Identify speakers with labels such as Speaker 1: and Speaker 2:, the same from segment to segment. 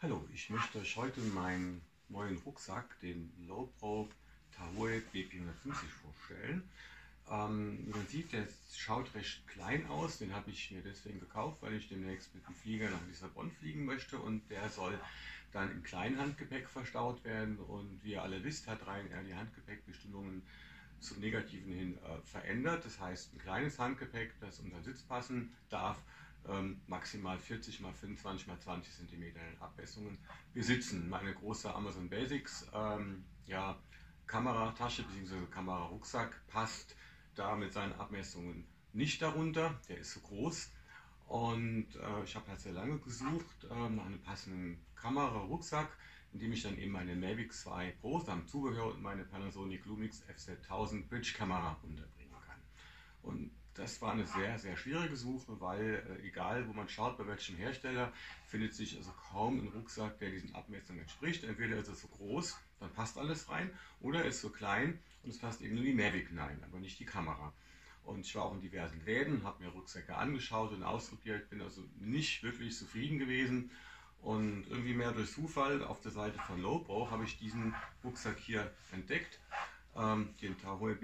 Speaker 1: Hallo, ich möchte euch heute meinen neuen Rucksack, den Lowepro Tahoe BP150 vorstellen. Wie man sieht, der schaut recht klein aus. Den habe ich mir deswegen gekauft, weil ich demnächst mit dem Flieger nach Lissabon fliegen möchte und der soll dann im kleinen Handgepäck verstaut werden. Und wie ihr alle wisst, hat Ryanair die Handgepäckbestimmungen zum Negativen hin verändert. Das heißt, ein kleines Handgepäck, das unter den Sitz passen darf, maximal 40 x 25 x 20 cm Abmessungen besitzen. Meine große Amazon Basics Kameratasche bzw. Kamerarucksack passt da mit seinen Abmessungen nicht darunter. Der ist zu groß. Und ich habe halt sehr lange gesucht nach einem passenden Kamerarucksack, in dem ich dann eben meine Mavic 2 Pro samt Zubehör und meine Panasonic Lumix FZ1000 Bridge Kamera unterbringen kann. Und das war eine sehr, sehr schwierige Suche, weil egal wo man schaut, bei welchem Hersteller, findet sich also kaum ein Rucksack, der diesen Abmessungen entspricht. Entweder ist er so groß, dann passt alles rein, oder er ist so klein und es passt eben nur die Mavic hinein, aber nicht die Kamera. Und ich war auch in diversen Läden, habe mir Rucksäcke angeschaut und ausprobiert, bin also nicht wirklich zufrieden gewesen. Und irgendwie mehr durch Zufall auf der Seite von Lowepro habe ich diesen Rucksack hier entdeckt, den Tahoe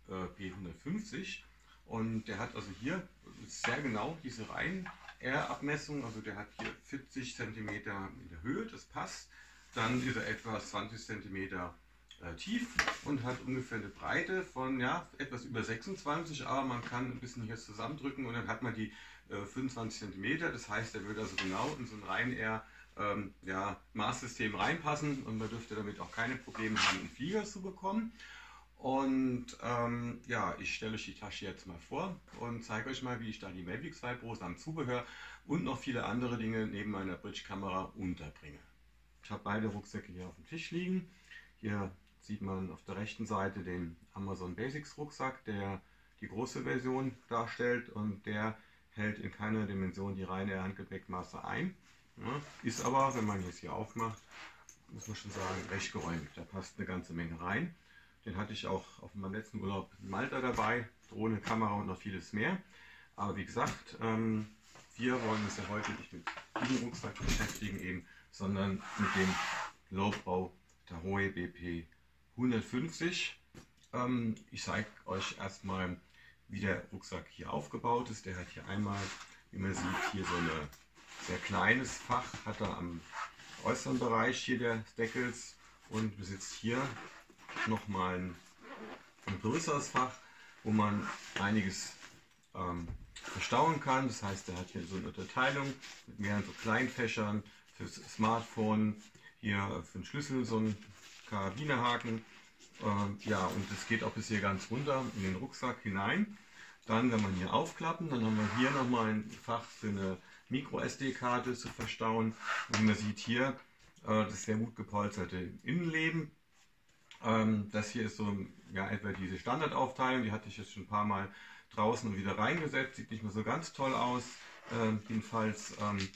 Speaker 1: P150. Und der hat also hier sehr genau diese Ryanair-Abmessung, also der hat hier 40 cm in der Höhe, das passt. Dann ist er etwa 20 cm tief und hat ungefähr eine Breite von etwas über 26, aber man kann ein bisschen hier zusammendrücken und dann hat man die 25 cm. Das heißt, er würde also genau in so ein Ryanair Maßsystem reinpassen und man dürfte damit auch keine Probleme haben, einen Flieger zu bekommen. Und ich stelle euch die Tasche jetzt mal vor und zeige euch mal, wie ich da die Mavic 2 Pro samt Zubehör und noch viele andere Dinge neben meiner Bridge-Kamera unterbringe. Ich habe beide Rucksäcke hier auf dem Tisch liegen. Hier sieht man auf der rechten Seite den Amazon Basics Rucksack, der die große Version darstellt und der hält in keiner Dimension die reine Handgepäckmaße ein. Ja, ist aber, wenn man es hier aufmacht, muss man schon sagen, recht geräumig. Da passt eine ganze Menge rein. Den hatte ich auch auf meinem letzten Urlaub in Malta dabei, Drohne, Kamera und noch vieles mehr. Aber wie gesagt, wir wollen uns ja heute nicht mit diesem Rucksack beschäftigen, eben, sondern mit dem Lowepro Tahoe BP 150. Ich zeige euch erstmal, wie der Rucksack hier aufgebaut ist. Der hat hier einmal, wie man sieht, hier so ein sehr kleines Fach, hat er am äußeren Bereich hier des Deckels und besitzt hier nochmal ein größeres Fach, wo man einiges verstauen kann. Das heißt, er hat hier so eine Unterteilung mit mehreren so Kleinfächern fürs Smartphone, hier für den Schlüssel so ein Karabinerhaken. Und es geht auch bis hier ganz runter in den Rucksack hinein. Dann, wenn man hier aufklappen, dann haben wir hier nochmal ein Fach für eine Micro-SD-Karte zu verstauen. Und man sieht hier das sehr gut gepolsterte Innenleben. Das hier ist so etwa diese Standardaufteilung, die hatte ich jetzt schon ein paar Mal draußen und wieder reingesetzt, sieht nicht mehr so ganz toll aus. Jedenfalls,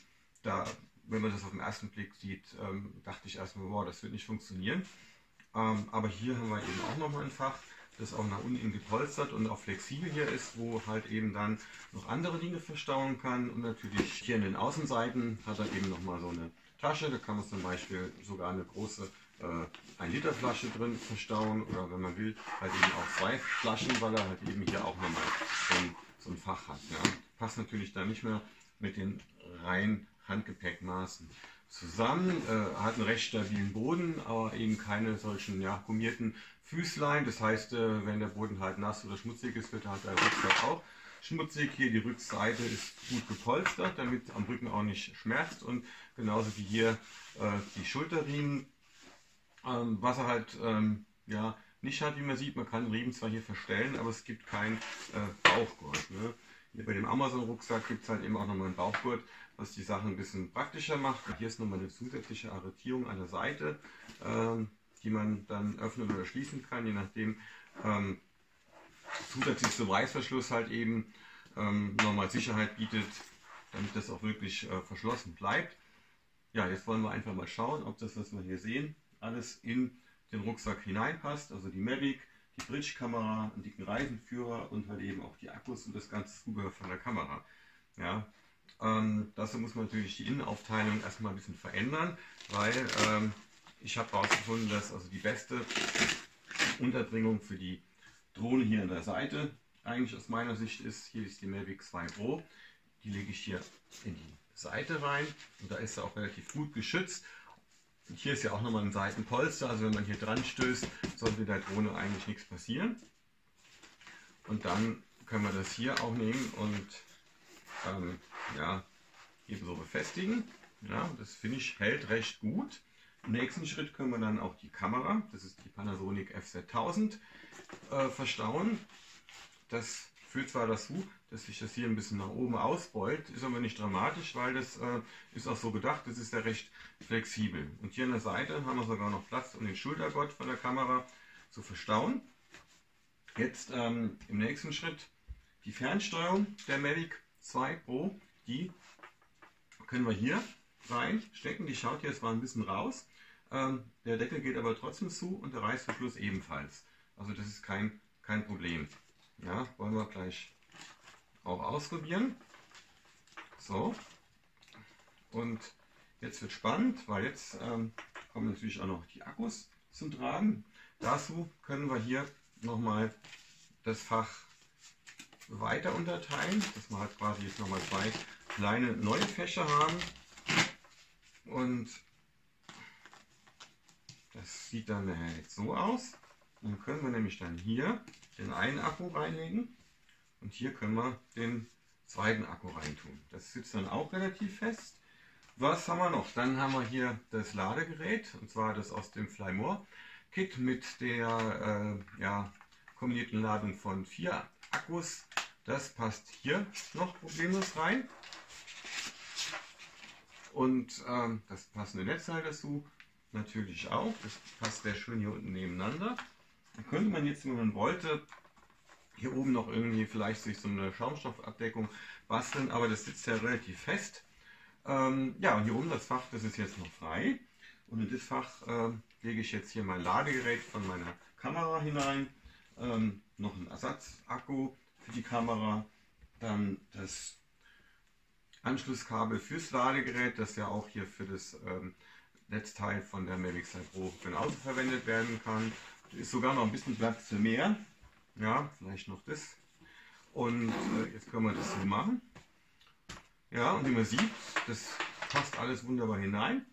Speaker 1: wenn man das auf den ersten Blick sieht, dachte ich erstmal, wow, das wird nicht funktionieren. Aber hier haben wir eben auch nochmal ein Fach, das auch nach unten gepolstert und auch flexibel hier ist, wo halt eben dann noch andere Dinge verstauen kann. Und natürlich hier in den Außenseiten hat er eben nochmal so eine Tasche, da kann man zum Beispiel sogar eine große 1 Liter Flasche drin verstauen oder wenn man will, halt eben auch 2 Flaschen, weil er halt eben hier auch nochmal so ein Fach hat. Ja. Passt natürlich dann nicht mehr mit den reinen Handgepäckmaßen zusammen, hat einen recht stabilen Boden, aber eben keine solchen gummierten Füßlein. Das heißt, wenn der Boden halt nass oder schmutzig ist, wird halt der Rucksack auch schmutzig. Hier die Rückseite ist gut gepolstert, damit es am Rücken auch nicht schmerzt und genauso wie hier die Schulterriemen. Was er halt nicht hat, wie man sieht, man kann den Riemen zwar hier verstellen, aber es gibt keinen Bauchgurt. Ne? Hier bei dem Amazon-Rucksack gibt es halt eben auch nochmal einen Bauchgurt, was die Sache ein bisschen praktischer macht. Hier ist nochmal eine zusätzliche Arretierung an der Seite, die man dann öffnen oder schließen kann, je nachdem. Zusätzlich zum Reißverschluss halt eben nochmal Sicherheit bietet, damit das auch wirklich verschlossen bleibt. Ja, jetzt wollen wir einfach mal schauen, ob das, was wir hier sehen, alles in den Rucksack hineinpasst. Also die Mavic, die Bridge-Kamera, einen dicken Reisenführer und halt eben auch die Akkus und das ganze Zubehör von der Kamera. Ja, Dazu muss man natürlich die Innenaufteilung erstmal ein bisschen verändern, weil ich habe herausgefunden, dass also die beste Unterbringung für die Drohne hier an der Seite eigentlich aus meiner Sicht ist, hier ist die Mavic 2 Pro, die lege ich hier in die Seite rein und da ist sie auch relativ gut geschützt. Und hier ist ja auch nochmal ein Seitenpolster, also wenn man hier dran stößt, sollte der Drohne eigentlich nichts passieren. Und dann können wir das hier auch nehmen und ja, hier so befestigen. Ja, das finde ich hält recht gut. Im nächsten Schritt können wir dann auch die Kamera, das ist die Panasonic FZ1000, verstauen. Das führt zwar dazu, dass sich das hier ein bisschen nach oben ausbeult, ist aber nicht dramatisch, weil das ist auch so gedacht, das ist ja recht flexibel. Und hier an der Seite haben wir sogar noch Platz, um den Schultergurt von der Kamera zu verstauen. Jetzt im nächsten Schritt die Fernsteuerung der Mavic 2 Pro, die können wir hier reinstecken. Die schaut jetzt mal ein bisschen raus. Der Deckel geht aber trotzdem zu und der Reißverschluss ebenfalls. Also das ist kein Problem. Ja, wollen wir gleich auch ausprobieren. So, und jetzt wird spannend, weil jetzt kommen natürlich auch noch die Akkus zum Tragen. Dazu können wir hier nochmal das Fach weiter unterteilen, dass wir halt quasi jetzt nochmal zwei kleine neue Fächer haben. Und das sieht dann jetzt so aus. Dann können wir nämlich dann hier den einen Akku reinlegen und hier können wir den zweiten Akku reintun. Das sitzt dann auch relativ fest. Was haben wir noch? Dann haben wir hier das Ladegerät, und zwar das aus dem Flymore Kit mit der kombinierten Ladung von 4 Akkus. Das passt hier noch problemlos rein. Und das passende Netzteil dazu natürlich auch. Das passt sehr schön hier unten nebeneinander. Dann könnte man jetzt, wenn man wollte, hier oben noch irgendwie vielleicht sich so eine Schaumstoffabdeckung basteln, aber das sitzt ja relativ fest. Ja, und hier oben das Fach, das ist jetzt noch frei. Und in das Fach lege ich jetzt hier mein Ladegerät von meiner Kamera hinein. Noch ein Ersatzakku für die Kamera. Dann das Anschlusskabel fürs Ladegerät, das ja auch hier für das Netzteil von der Mavic 2 Pro genauso verwendet werden kann. Da ist sogar noch ein bisschen Platz für mehr. Ja, vielleicht noch das. Und jetzt können wir das so machen. Ja, und wie man sieht, das passt alles wunderbar hinein.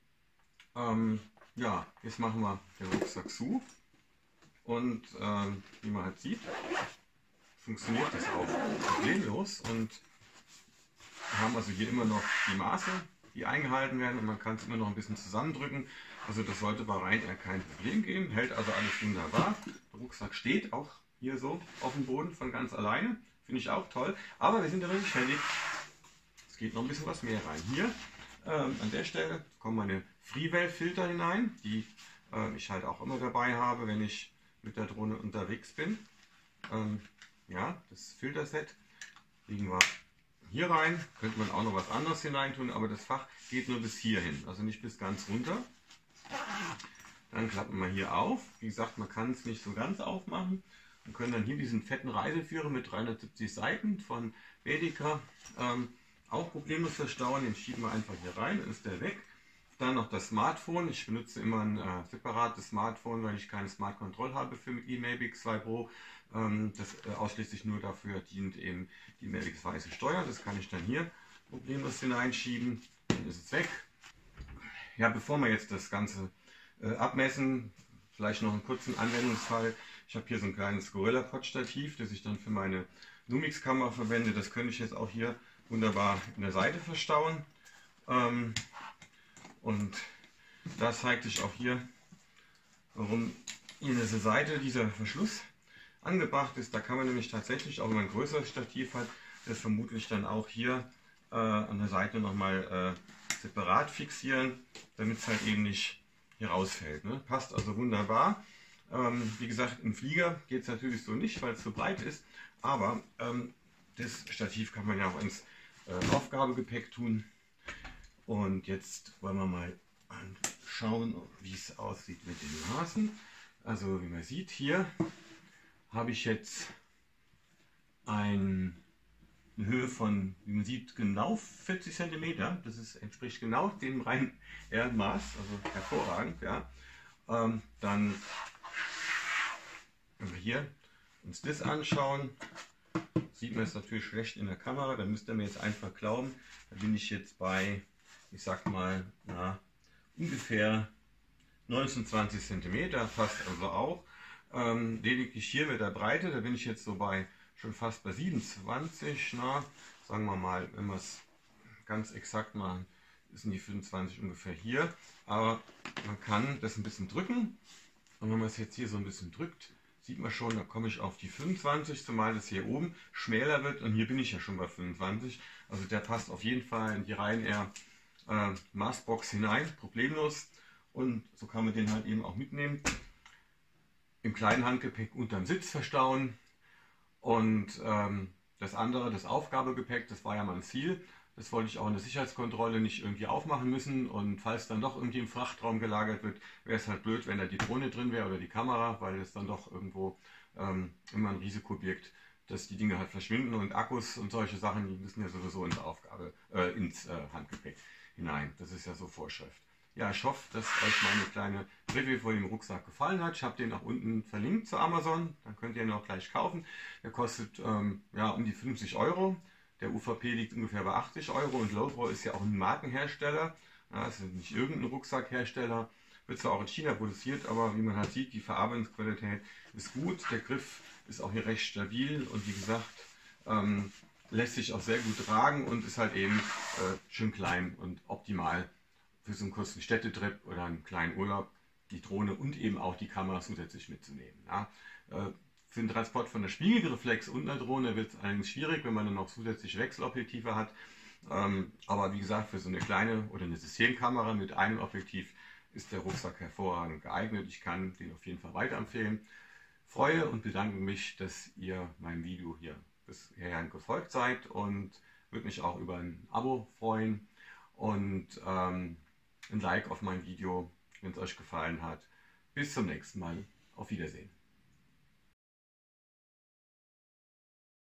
Speaker 1: Ja, jetzt machen wir den Rucksack zu. Und wie man halt sieht, funktioniert das auch problemlos. Und wir haben also hier immer noch die Maße, die eingehalten werden, und man kann es immer noch ein bisschen zusammendrücken. Also das sollte bei Ryanair kein Problem geben, hält also alles wunderbar. Der Rucksack steht auch hier so auf dem Boden von ganz alleine, finde ich auch toll. Aber wir sind ja noch nicht fertig. Es geht noch ein bisschen was mehr rein. Hier an der Stelle kommen meine Freewell-Filter hinein, die ich halt auch immer dabei habe, wenn ich mit der Drohne unterwegs bin. Ja, das Filterset legen wir hier rein. Könnte man auch noch was anderes hineintun, aber das Fach geht nur bis hierhin, also nicht bis ganz runter. Dann klappen wir hier auf. Wie gesagt, man kann es nicht so ganz aufmachen. Wir können dann hier diesen fetten Reiseführer mit 370 Seiten von Bedica auch problemlos verstauen. Den schieben wir einfach hier rein, dann ist der weg. Dann noch das Smartphone. Ich benutze immer ein separates Smartphone, weil ich keine Smart Control habe für die Mavic 2 Pro. Das ausschließlich nur dafür dient, eben die Mavic 2 zu steuern. Das kann ich dann hier problemlos hineinschieben. Dann ist es weg. Ja, bevor wir jetzt das Ganze abmessen, vielleicht noch einen kurzen Anwendungsfall. Ich habe hier so ein kleines Gorilla-Pod-Stativ, das ich dann für meine Lumix-Kamera verwende. Das könnte ich jetzt auch hier wunderbar in der Seite verstauen. Und da zeigt sich auch hier, warum hier an dieser Seite dieser Verschluss angebracht ist. Da kann man nämlich tatsächlich, auch wenn man ein größeres Stativ hat, das vermutlich dann auch hier an der Seite nochmal separat fixieren, damit es halt eben nicht hier rausfällt. Ne? Passt also wunderbar. Wie gesagt, im Flieger geht es natürlich so nicht, weil es so breit ist, aber das Stativ kann man ja auch ins Aufgabegepäck tun. Und jetzt wollen wir mal schauen, wie es aussieht mit den Maßen. Also wie man sieht, hier habe ich jetzt ein eine Höhe von, wie man sieht, genau 40 cm. Entspricht genau dem reinen Maß, also hervorragend. Ja. Dann, wenn wir hier uns das anschauen, sieht man es natürlich schlecht in der Kamera, dann müsst ihr mir jetzt einfach glauben, da bin ich jetzt bei, ich sag mal, ungefähr 19, 20 cm, passt also auch. Lediglich hier mit der Breite, da bin ich jetzt so bei schon fast bei 27, sagen wir mal, wenn wir es ganz exakt machen, sind die 25 ungefähr hier. Aber man kann das ein bisschen drücken und wenn man es jetzt hier so ein bisschen drückt, sieht man schon, da komme ich auf die 25, zumal das hier oben schmäler wird und hier bin ich ja schon bei 25. Also der passt auf jeden Fall in die Ryanair Maßbox hinein, problemlos. Und so kann man den halt eben auch mitnehmen. Im kleinen Handgepäck unterm Sitz verstauen. Und das andere, das Aufgabegepäck, das war ja mein Ziel. Das wollte ich auch in der Sicherheitskontrolle nicht irgendwie aufmachen müssen. Und falls dann doch irgendwie im Frachtraum gelagert wird, wäre es halt blöd, wenn da die Drohne drin wäre oder die Kamera, weil es dann doch irgendwo immer ein Risiko birgt, dass die Dinge halt verschwinden. Und Akkus und solche Sachen, die müssen ja sowieso ins Handgepäck hinein. Das ist ja so Vorschrift. Ja, ich hoffe, dass euch meine kleine Review von dem Rucksack gefallen hat. Ich habe den auch unten verlinkt zu Amazon. Dann könnt ihr ihn auch gleich kaufen. Der kostet ja, um die 50 Euro. Der UVP liegt ungefähr bei 80 Euro. Und Lowbrow ist ja auch ein Markenhersteller. Ja, das ist nicht irgendein Rucksackhersteller. Wird zwar auch in China produziert, aber wie man halt sieht, die Verarbeitungsqualität ist gut. Der Griff ist auch hier recht stabil. Und wie gesagt, lässt sich auch sehr gut tragen und ist halt eben schön klein und optimal für so einen kurzen Städtetrip oder einen kleinen Urlaub, die Drohne und eben auch die Kamera zusätzlich mitzunehmen. Ja. Für den Transport von der Spiegelreflex und einer Drohne wird es allerdings schwierig, wenn man dann noch zusätzlich Wechselobjektive hat. Aber wie gesagt, für so eine kleine oder eine Systemkamera mit einem Objektiv ist der Rucksack hervorragend geeignet. Ich kann den auf jeden Fall weiterempfehlen. Freue und bedanke mich, dass ihr meinem Video hier bisher gefolgt seid und würde mich auch über ein Abo freuen und ein Like auf mein Video, wenn es euch gefallen hat. Bis zum nächsten Mal. Auf Wiedersehen.